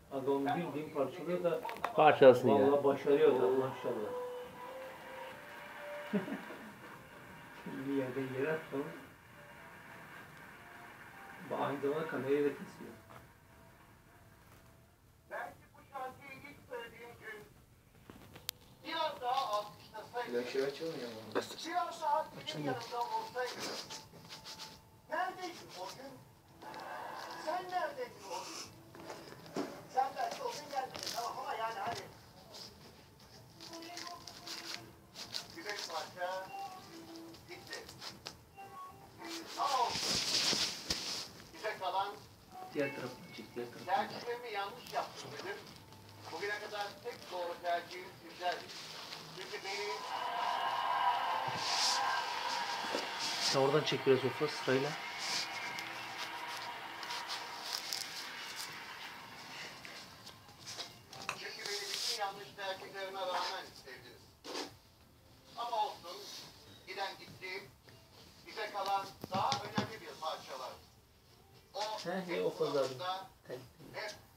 Adam bildiğin parçalıyor da Parçalasın ya. vallahi başarıyor da maşallah. Bir yerde yere atmam. Aynı zamanda kamerayı da kesiyor. Belki bu şarkıyı ilk söylediğim gün biraz daha alkışlasaydım, Flaşı açılmıyor mu? biraz daha senin yanında olsaydım. Neredeydin o gün? Sen neredeydin o gün? Sen belki o gün gelmedin tamam ama yani hani. Güzel parça gitti. Ama olsun. Bize kalan Diğer tarafını çek, diğer tarafını. tercihimi yanlış yaptım dedim. Bugüne kadar tek doğru tercihim sizlerdi. Çünkü beni Sen oradan çek biraz Ufla sırayla. bütün yanlış tercihlerime rağmen sevdiniz. Ama olsun, giden gitti, bize kalan daha önemli bir parça var. O He, o kadar. hep